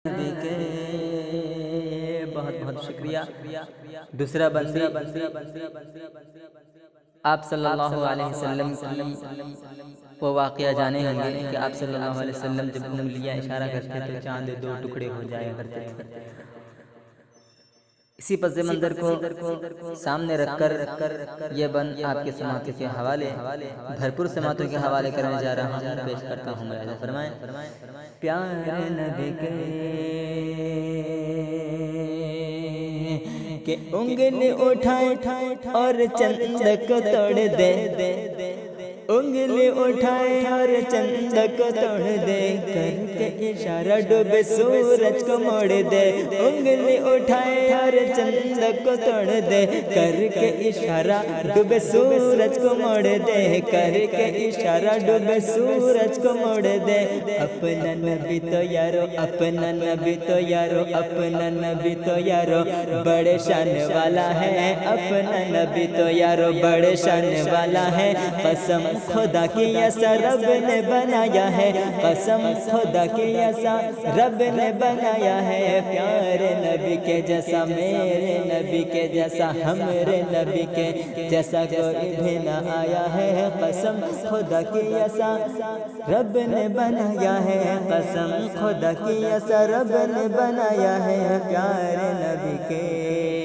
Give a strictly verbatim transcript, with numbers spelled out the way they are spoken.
نبی کے بہت بہت شکریہ۔ دوسرا بندی آپ صلی اللہ علیہ وسلم کی وہ واقعہ جانے ہوں گے کہ آپ صلی اللہ علیہ وسلم جب انگلیاں اشارہ کرتے تو چاند دو ٹکڑے ہو جایا کرتے تھے۔ اسی پس منظر کو سامنے رکھ کر یہ بند آپ کے سماعتوں کے حوالے بھرپور سماعتوں کے حوالے کرنے جا رہا ہوں، پیش کرتا ہوں ملاحظہ فرمائیں۔ پیارے نبی کے کہ انگلی اٹھائے اور چند کو توڑ دے، انگلی اٹھائے اور چند کو توڑ دے، کر کے اشارہ ڈوبے سورج کو موڑ دے، انگلی اٹھائے اور چند کو توڑ دے، کر کے اشارہ ڈوبے سورج کو موڑ دے، کر کے اشارہ ڈوبے سورج کو موڑ دے۔ اپنا نبی تو یارو، اپنا نبی تو یارو، اپنا نبی تو یارو بڑے شان والا ہے، اپنا نبی تو یارو بڑے شان والا ہے، قسم خدا کی ایسا رب نے بنایا ہے، قسم خدا کی ایسا رب نے بنایا ہے، پیارے نبی کے جیسا میرے نبی کے جیسا ہمارے نبی کے جیسا کوئی بھی نہ آیا ہے، قسم خدا کی ایسا رب نے بنایا ہے، قسم خدا کی ایسا رب نے بنایا ہے، پیارے نبی کے